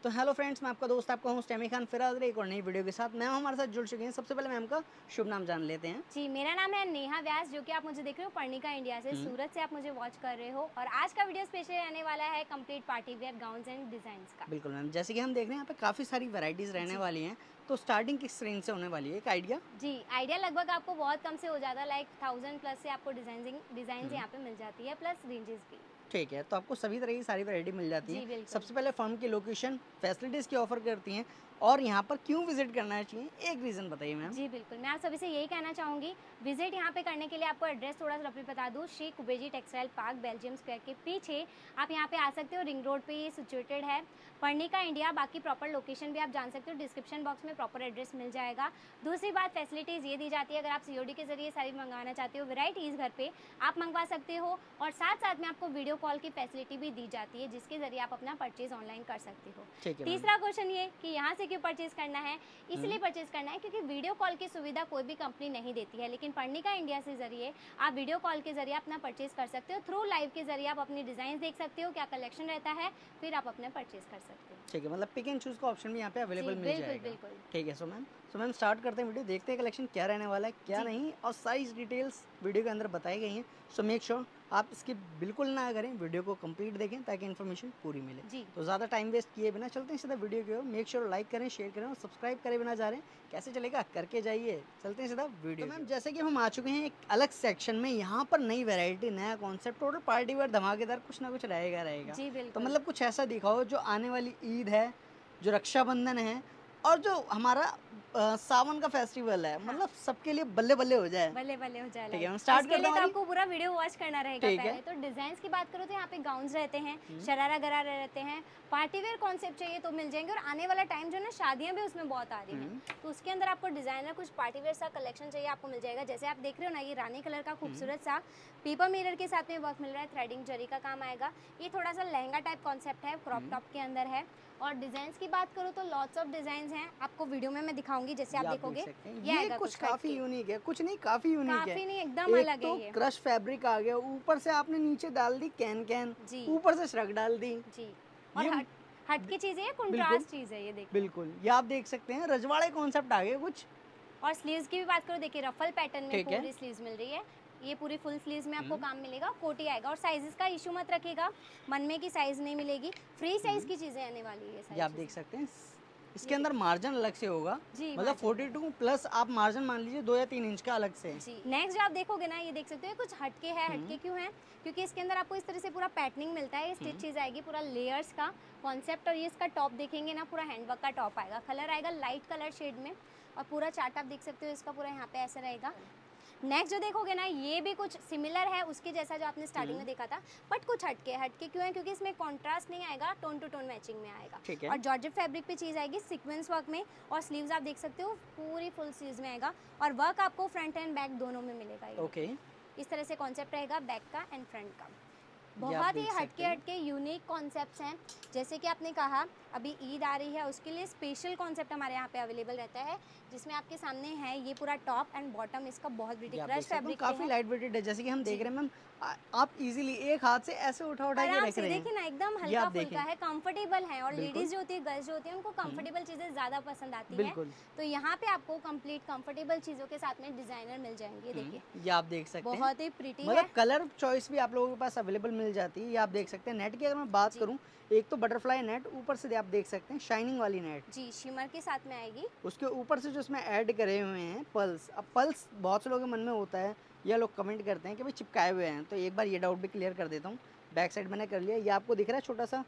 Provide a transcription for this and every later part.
तो hello friends, मैं आपका दोस्त आपका होस्ट एमी खान फिर हाजिर एक और नई वीडियो के साथ। मैम हमारे साथ जुड़ चुके हैं। सबसे पहले मैम का शुभ नाम जान लेते हैं। जी, मेरा नाम है नेहा व्यास, जो कि आप मुझे देख रहे हो पर्णिका इंडिया से, सूरत से आप मुझे वॉच कर रहे हो। और आज का वीडियो स्पेशल रहने वाला है complete party wear gowns and designs का। बिल्कुल मैम, जैसे कि हम देख रहे हैं यहाँ पे काफ़ी सारी वैरायटीज़ रहने वाली हैं। तो स्टार्टिंग किस रेंज से होने वाली है, एक आइडिया? जी, आइडिया लगभग आपको बहुत कम से हो जाता है, लाइक 1000 प्लस से आपको डिजाइन यहाँ पे मिल जाती है, प्लस रेंजेस भी। ठीक है, तो आपको सभी तरह की सारी वैरायटी मिल जाती है। जी बिल्कुल। सबसे पहले फर्म की लोकेशन, फैसिलिटीज़ की ऑफर करती हैं और यहाँ पर क्यों विजिट करना चाहिए, एक रीज़न बताइए मैम। जी बिल्कुल, मैं आप सभी से यही कहना चाहूँगी, विजिट यहाँ पे करने के लिए आपको एड्रेस थोड़ा सा रफली बता दूँ। Shri Kubeji textile park Belgium square के पीछे आप यहाँ पे आ सकते हो। रिंग रोड पे ये सिचुएटेड है, पर्णिका इंडिया। बाकी प्रॉपर लोकेशन भी आप जान सकते हो, डिस्क्रिप्शन बॉक्स में प्रॉपर एड्रेस मिल जाएगा। दूसरी बात, फैसिलिटीज़ ये दी जाती है, अगर आप सीओडी के जरिए सारी मंगवाना चाहते हो वेराइटीज़ घर पे आप मंगवा सकते हो। और साथ साथ में आपको वीडियो कॉल की फैसिलिटी भी दी जाती है, जिसके जरिए आप अपना परचेज ऑनलाइन कर सकते हो। ठीक है मैम। तीसरा क्वेश्चन ये कि यहाँ से क्यों परचेज करना है, इसलिए परचेज करना है क्योंकि वीडियो कॉल की सुविधा कोई भी कंपनी नहीं देती है, लेकिन पर्णिका इंडिया से जरिए आप वीडियो कॉल के जरिए अपना परचेज कर सकते हो। थ्रू लाइव के जरिए आप अपनी डिजाइन देख सकते हो, क्या कलेक्शन रहता है, फिर आप अपने परचेज कर सकते हो। ठीक है, मतलब पिक एंड चूज का ऑप्शन भी यहाँ पे अवेलेबल मिल जाएगा। बिल्कुल। ठीक है, सो मैम स्टार्ट करते हैं वीडियो, देखते हैं कलेक्शन क्या रहने वाला है क्या नहीं, और साइज डिटेल्स वीडियो के अंदर बताई गई हैं। सो मेक श्योर आप इसकी बिल्कुल ना करें, वीडियो को कंप्लीट देखें ताकि इन्फॉर्मेशन पूरी मिले। जी। तो ज़्यादा टाइम वेस्ट किए बिना चलते हैं सीधा वीडियो की ओर। मेक श्योर लाइक करें, शेयर करें और सब्सक्राइब करे बिना जा रहे हैं, कैसे चलेगा, करके जाइए। चलते हैं सीधा वीडियो। तो मैम जैसे कि हम आ चुके हैं एक अलग सेक्शन में, यहाँ पर नई वैरायटी, नया कॉन्सेप्ट, टोटल पार्टी वेयर धमाकेदार कुछ ना कुछ रहेगा। जी तो बिल्कुल। मतलब कुछ ऐसा दिखाओ जो आने वाली ईद है, जो रक्षाबंधन है और जो हमारा सावन का फेस्टिवल है, मतलब सबके लिए बल्ले बल्ले हो जाए। बल्ले बल्ले हो जाए। ठीक है, हम स्टार्ट इसके करते लिए हैं तो हमारी। आपको पूरा वीडियो वॉच करना रहेगा। ठीक है। पहले तो डिजाइन की बात करो तो यहाँ पे गाउन्स रहते हैं, शरारा गरारा रहते हैं, पार्टी वेयर कॉन्सेप्ट चाहिए तो मिल जाएंगे। और आने वाला टाइम जो है ना, शादियां भी उसमें बहुत आ रही हैं, तो उसके अंदर आपको डिजाइनर कुछ पार्टी वेयर सा कलेक्शन चाहिए आपको मिल जाएगा। जैसे आप देख रहे हो ना, ये रानी कलर का खूबसूरत सा पेपर मिरर के साथ में वर्क मिल रहा है, थ्रेडिंग जरी का काम आएगा। ये थोड़ा सा लहंगा टाइप कॉन्सेप्ट है, क्रॉप टॉप के अंदर है। और डिजाइन की बात करूँ तो लॉट्स ऑफ डिजाइन हैं, आपको वीडियो में मैं दिखाऊंगी, जैसे आप देखोगे ये कुछ काफी यूनिक है, कुछ नहीं काफी यूनिक है। काफी नहीं, एकदम अलग है। तो क्रश फैब्रिक आ गया, ऊपर से आपने नीचे डाल दी कैन, ऊपर से श्रग डाल दी जी। और हट की चीज है, कंट्रास्ट चीज है, ये देखिए। बिल्कुल, ये आप देख सकते हैं, रजवाड़े कॉन्सेप्ट आ गए कुछ। और स्लीव्स की भी बात करो, देखिए रफल पैटर्न में पूरी स्लीव्स मिल रही है। ये पूरी फुल स्लीव्स में आपको काम मिलेगा, कोटी आएगा। और साइजेस का इशू मत रखिएगा, मन में की साइज नहीं मिलेगी, फ्री साइज की चीजें आने वाली है। ये आप देख सकते हैं, इसके अंदर मार्जिन अलग से होगा, मतलब 42 प्लस आप मार्जिन मान लीजिए 2 या 3 इंच का अलग से। जी। नेक्स्ट जो आप देखोगे ना, ये देख सकते हो कुछ हटके है। हटके क्यों है? क्योंकि इसके अंदर आपको इस तरह से पूरा पैटर्निंग मिलता है, स्टिच चीज आएगी, पूरा लेयर्स का कॉन्सेप्ट। और ये इसका टॉप देखेंगे ना, पूरा हैंडवर्क का टॉप आएगा, कलर आएगा लाइट कलर शेड में। और पूरा चार्ट आप देख सकते हो इसका, पूरा यहाँ पे ऐसा रहेगा। नेक्स्ट जो देखोगे ना, ये भी कुछ सिमिलर है उसके जैसा जो आपने स्टार्टिंग में देखा था, बट कुछ हटके क्यों है? क्योंकि इसमें कॉन्ट्रास्ट नहीं आएगा, टोन टू टोन मैचिंग में आएगा। और जॉर्जेट फैब्रिक पे चीज आएगी सीक्वेंस वर्क में। और स्लीव्स आप देख सकते हो पूरी फुल स्लीव्स में आएगा। और वर्क आपको फ्रंट एंड बैक दोनों में मिलेगा। इस तरह से कॉन्सेप्ट रहेगा बैक का एंड फ्रंट का। बहुत ही हटके यूनिक कॉन्सेप्ट्स हैं। जैसे कि आपने कहा अभी ईद आ रही है, उसके लिए स्पेशल कॉन्सेप्ट हमारे यहाँ पे अवेलेबल रहता है, जिसमें आपके सामने है ये पूरा टॉप एंड बॉटम इसका बहुत ब्यूटी क्रश फैब्रिक काफी लाइट वेटेड है। जैसे कि हम देख रहे हैं मैम, आप इजीली एक हाथ से ऐसे उठा के रख रहे हैं। देखिए ना, एकदम हल्का फुल्का है, कंफर्टेबल है। और लेडीज जो होती है, गर्ल्स जो होती है, उनको कंफर्टेबल चीजें ज्यादा पसंद आती है। तो यहाँ पे आपको कंप्लीट कंफर्टेबल चीजों के साथ में डिजाइनर मिल जाएंगे। देखिए, ये आप देख सकते हैं, बहुत ही प्रीटी है। मतलब कलर चॉइस भी आप लोगों के पास अवेलेबल मिल जाती है। ये आप देख सकते हैं। नेट की अगर मैं बात करूं, एक तो बटरफ्लाई नेट, ऊपर से आप देख सकते हैं शाइनिंग वाली नेट, जी शिमर के साथ में आएगी। उसके ऊपर से जो इसमें ऐड करे हुए हैं पल्स। अब पल्स बहुत से लोगों के मन में होता है, या लोग कमेंट करते हैं कि भाई चिपकाए हुए हैं, तो एक बार ये डाउट भी क्लियर कर देता हूँ। बैक साइड मैंने कर लिया, ये आपको दिख रहा है छोटा सा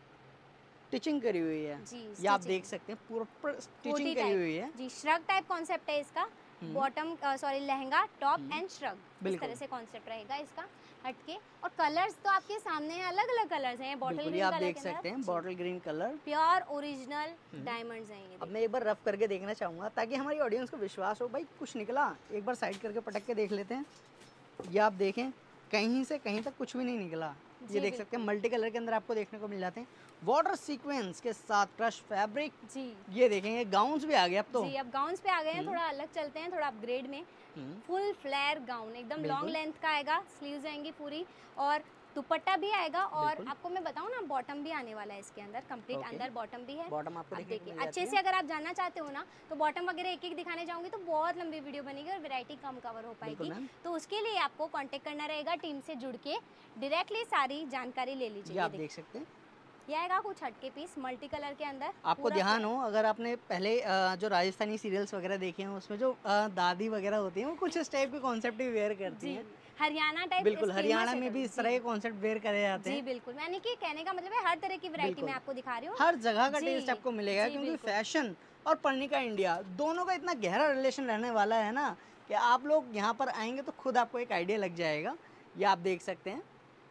स्टिचिंग करी हुई है। ये आप देख सकते हैं, पूरा स्टिचिंग करी हुई है। जी, श्रग टाइप कॉन्सेप्ट है इसका। Bottom sorry lehenga, top and shrug, इस तरह से कॉन्सेप्ट रहेगा इसका हटके। और कलर्स तो आपके सामने हैं, अलग अलग कलर्स हैं। बॉटल ग्रीन आप देख सकते हैं, bottle green colour, pure original diamonds हैं ये। अब मैं एक बार रफ करके देखना चाहूंगा ताकि हमारी ऑडियंस को विश्वास हो, भाई कुछ निकला। एक बार साइड करके पटक के देख लेते हैं। ये आप देखें, कहीं से कहीं तक कुछ भी नहीं निकला। ये देख सकते हैं, मल्टी कलर के अंदर आपको देखने को मिल जाते हैं, वाटर सीक्वेंस के साथ क्रश फैब्रिक। जी ये देखेंगे, गाउन्स भी आ गए अब तो। जी, अब गाउन्स पे आ गए हैं, थोड़ा अलग चलते हैं, थोड़ा अपग्रेड में। फुल फ्लेयर गाउन, एकदम लॉन्ग लेंथ का आएगा, स्लीव्स आएंगी पूरी। और दुपट्टा भी आएगा और बिल्कुल। आपको मैं बताऊं ना बॉटम भी आने वाला है इसके अंदर, कंप्लीट ओके। अंदर बॉटम भी है। बॉटम आपको अब देखने को देखिए मिल जाती अच्छे है। से अगर आप जानना चाहते हो ना तो बॉटम वगैरह एक एक दिखाने जाऊंगी तो बहुत लंबी वीडियो बनेगी और वैरायटी कम कवर हो बिल्कुल पाएगी। मैम। तो उसके लिए आपको कांटेक्ट करना रहेगा टीम से जुड़ के, डायरेक्टली सारी जानकारी ले लीजिए। ये ये आप देखिए देख सकते हैं। ये आएगा कुछ हटके पीस मल्टी कलर के अंदर। आपको पूरा ध्यान पूरा- हो, अगर आपने पहले जो राजस्थानी सीरियल्स वगैरह देखे हैं उसमें जो दादी वगैरह होती हैं वो कुछ इस टाइप के कॉन्सेप्ट ही वेयर करती जी हैं। हरियाणा टाइप बिल्कुल, हरियाणा में भी इस तरह के कॉन्सेप्ट वेयर करे जाते जी हैं। बिल्कुल, यानी कि कहने का मतलब है हर तरह की वैरायटी बिल्कुल। मैं आपको दिखा रही हूँ। हर जगह का जी, टेस्ट आपको मिलेगा, जी, क्योंकि बिल्कुल। फैशन और पर्णिका इंडिया दोनों का इतना गहरा रिलेशन रहने वाला है ना कि आप लोग यहाँ पर आएंगे तो खुद आपको एक आइडिया लग जाएगा। ये आप देख सकते हैं।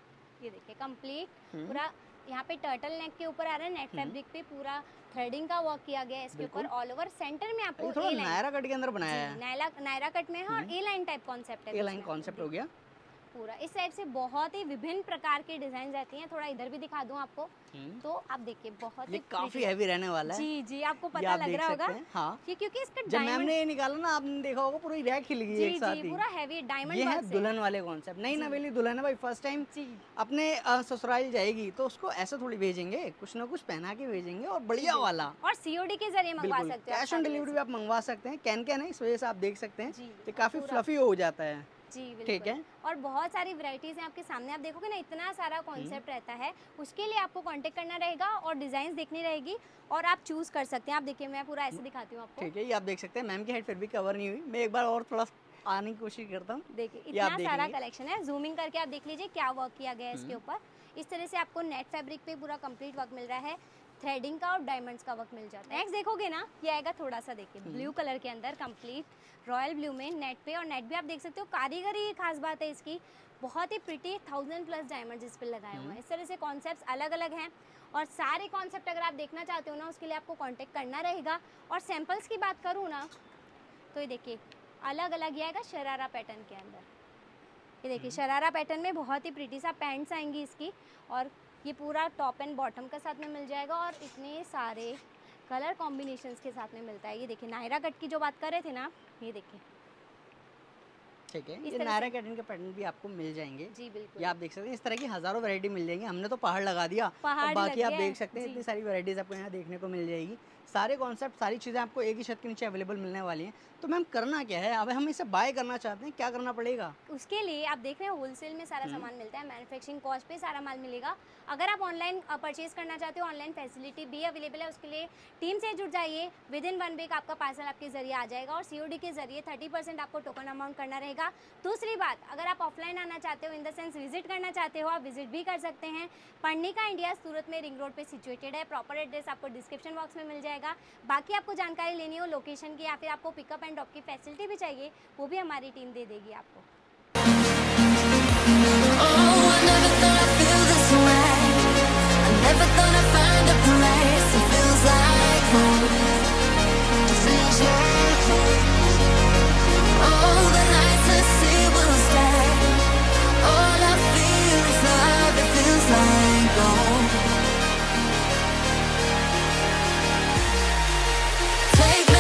ये देखिए कंप्लीट हम्म। पूरा यहाँ पे टर्टल नेक के ऊपर आ रहा है, नेट फैब्रिक पे पूरा थ्रेडिंग का वर्क किया गया है इसके ऊपर। बिल्कुल। ऑल ओवर सेंटर में आपको ये थोड़ा ए लाइन, नायरा कट के अंदर बनाया जी है। नायरा कट में है और ए लाइन टाइप कॉन्सेप्ट है। ए बीच लाइन में कॉन्सेप्ट आपको हो गया। पूरा इस टाइप से बहुत ही विभिन्न प्रकार की डिजाइन रहती हैं। थोड़ा इधर भी दिखा दूं आपको तो आप देखिए बहुत ये ही काफी pretty- हैवी रहने वाला है। जी जी आपको ये पता आप लग देख रहा होगा सकते हैं। हाँ, कि क्योंकि इसका जब मैम डायमंड, ने ये निकाला ना आपने देखा होगा पूरी रैक हिल गई जी एक साथ जी ही। पूरा हैवी डायमंड ये है वर्क से। दुल्हन वाले कॉन्सेप्ट। नई जी। नवेली दुल्हन है भाई, फर्स्ट टाइम जी अपने ससुराल जाएगी तो उसको ऐसा थोड़ी भेजेंगे, कुछ ना कुछ पहना के भेजेंगे और बढ़िया बिल्कुल। वाला। और सीओडी के जरिए मंगवा बिल्कुल, सकते हो आप कैश ऑन सारी डिलीवरी भी वैसे। आप मंगवा सकते हैं। कैन है, इस वजह से आप देख सकते हैं जी, ये काफी पूरा- फ्लफी हो जाता है। जी बिल्कुल। ठीक है। और बहुत सारी वैरायटीज हैं आपके सामने, आप देखोगे ना इतना सारा कॉन्सेप्ट रहता है। उसके लिए आपको कांटेक्ट करना रहेगा और डिजाइन देखनी रहेगी और आप चूज कर सकते हैं। आप देखिए मैं पूरा ऐसे दिखाती हूँ आपको। ठीक है, ये आप देख सकते हैं। मैम की हेड फिर भी कवर नहीं हुई, मैं एक बार और थोड़ा आने की कोशिश करता हूँ। देखिए ये आप इतना सारा देखेंगे। कलेक्शन है, जूमिंग करके आप देख लीजिए क्या वर्क किया गया है इसके ऊपर। इस तरह से आपको नेट फैब्रिक पे पूरा कंप्लीट वर्क मिल रहा है, थ्रेडिंग का और डायमंड्स का वर्क मिल जाता है। नेक्स्ट देखोगे ना ये आएगा थोड़ा सा, देखिए ब्लू कलर के अंदर कंप्लीट रॉयल ब्लू में नेट पे, और नेट भी आप देख सकते हो कारीगरी ही खास बात है इसकी, बहुत ही प्रिटी 1000+ डायमंड्स इस पर लगाए हुए हैं। इस तरह से कॉन्सेप्ट्स अलग अलग हैं और सारे कॉन्सेप्ट अगर आप देखना चाहते हो ना उसके लिए आपको कांटेक्ट करना रहेगा। और सैंपल्स की बात करूँ ना तो ये देखिए अलग अलग ये आएगा शरारा पैटर्न के अंदर। ये देखिए शरारा पैटर्न में बहुत ही प्रिटी सा पैंट्स आएंगी इसकी, और ये पूरा टॉप एंड बॉटम के साथ में मिल जाएगा और इतने सारे कलर कॉम्बिनेशंस के साथ में मिलता है। ये देखिए नायरा कट की जो बात कर रहे थे ना, ये देखिए ठीक है, इस ये तरह नायरा से- कटिंग के पैटर्न भी आपको मिल जाएंगे। जी बिल्कुल। ये आप देख सकते हैं, इस तरह की हजारों वैरायटी मिल जाएंगी। हमने तो पहाड़ लगा दिया, पहाड़ और ही बाकी लग आप गया देख है, सकते हैं जी। इतनी सारी वैरायटीज आपको यहाँ देखने को मिल जाएगी। सारे कॉन्सेप्ट, सारी चीज़ें आपको एक ही छत के नीचे अवेलेबल मिलने वाली हैं। तो मैम करना क्या है, अब हम इसे बाय करना चाहते हैं, क्या करना पड़ेगा? उसके लिए आप देख रहे हैं होलसेल में सारा सामान मिलता है, मैन्युफैक्चरिंग कॉस्ट पे सारा माल मिलेगा। अगर आप ऑनलाइन परचेज करना चाहते हो, ऑनलाइन फैसिलिटी भी अवेलेबल है। उसके लिए टीम से जुड़ जाइए, विद इन 1 वीक आपका पार्सल आपके जरिए आ जाएगा और सीओडी के जरिए 30% आपको टोकन अमाउंट करना रहेगा। दूसरी बात, अगर आप ऑफलाइन आना चाहते हो, इन द सेंस विजिट करना चाहते हो, आप विजिट भी कर सकते हैं। पर्णिका इंडिया सूरत में रिंग रोड पे सिचुएटेड है। प्रॉपर एड्रेस आपको डिस्क्रिप्शन बॉक्स में मिल जाएगा। बाकी आपको जानकारी लेनी हो लोकेशन की या फिर आपको पिकअप एंड ड्रॉप की फैसिलिटी भी चाहिए, वो भी हमारी टीम दे देगी आपको।